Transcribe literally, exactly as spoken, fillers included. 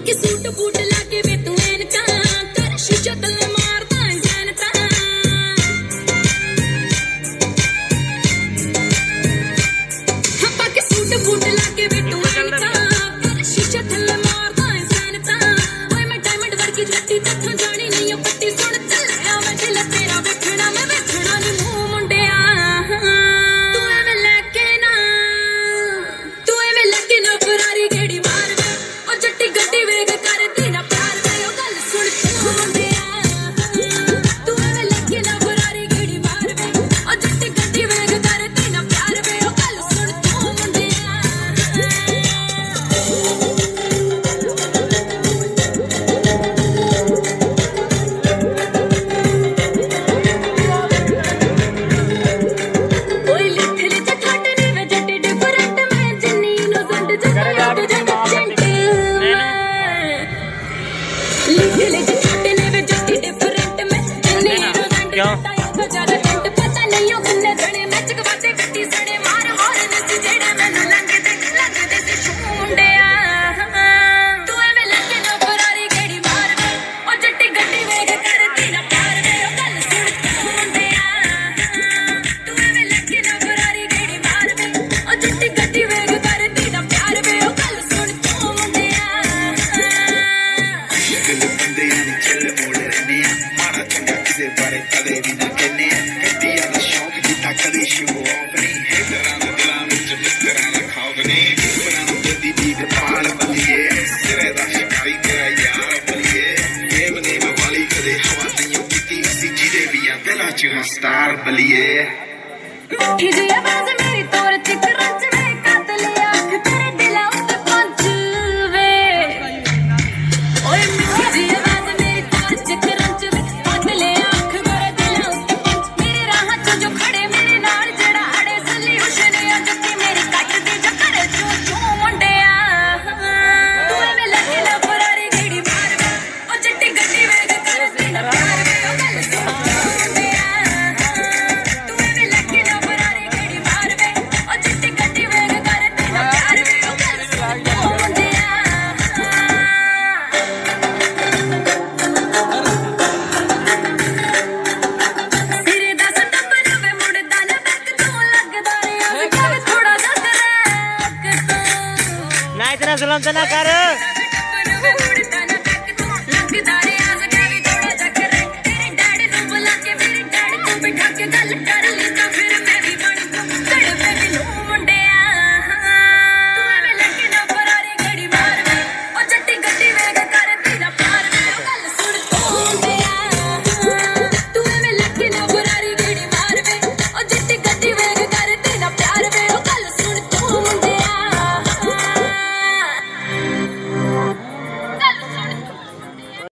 बाकी suit boot लाके वे तू एनका कर शीशा तले मारदा जानता बाकी सूट बूट लाके वे तू एनका कर शीशा तले मारदा जानता ओए मैं डायमंड वर्गी जट्टी तथों जानी नहीं ओ पट्टी सुन चलिया मैं दिल तेरा वेखना मैं वेखना नी मुंह मुंडिया तू एवें लेके ना तू एवें लेके ना फरारी गेड़ी मार वे ओ जट्टी गड्डी वेग करदी ना प्यार वे ओ गल सुन तू मुंडिया तू एवें लेके ना फरारी गेड़ी मार वे ओ जट्टी गड्डी वेग करदी ना प्यार वे ओ गल सुन तू मुंडिया ओए लिखले च ठट नी वे जट्टी डिफरेंट मैं जिन्नी नो संड जट्टी तो जट लिखले च ठट नी वे जट्टी डिफरेंट मैं जिन्नी नो संड जट्टी ज्यादा टेंट पता नहीं ओ किन्ने जने मैच गवाते गड्डी सड़े मार हॉर्न सी जेड़े मैनू लंघदे लंघदे ते छूंडिया तू एवें लगे ना फरारी गेड़ी मार वे ओ जट्टी गड्डी वेग करदी ना प्यार वे ओ गल सुन तू मुंडिया तू एवें लगे ना फरारी गेड़ी मार वे ओ जट्टी गड्डी वेग करदी ना प्यार वे ओ गल सुन तू मुंडिया दिल बंदे यानी चल मोड़ रहने माड़ा चंगा किसे बारे कदे भी ना कहने गड्डियां दा शौक जिता कदे शुरू अपनी है तरह दा दिलां विच मिस्टरां दा खौफने परां जदी दी दे पाल बलिए सिरे दा शिकारी तेरा यार बलिए बेवने वाली कदे हवा नहीं कीती सी जिदे भी आ दिलां च स्टार बलिए मिठी जी आवाज मेरी तोर चिक रच वे कातल आंख तेरे दिल उते पंच वे ओए मिठी जी आवाज मेरी तोर चिक रच वे कातल आंख मेरे दिल उते पंच मेरे राह च जो खड़े मेरे नाल जड़ा अड़े सली उशने जत्ती मेरी कट दी जकर चू चू मुंडिया तू एवें लगे ना फरारी गेड़ी मार वे ओ जट्टी गड्डी वेग करदी ना प्यार वे ओ गल सुन मुंडिया तू एवें लगे ना फरारी गेड़ी मार वे ओ जट्टी गड्डी वेग करदी ना प्यार वे ओ गल सुन मुंडिया सिरे दा सटंबर वे मुड़दा ना बैक तू लगदा रे अज क्या वे थोड़ा सा करैक तू ना इतना जुल्म तो ना कर।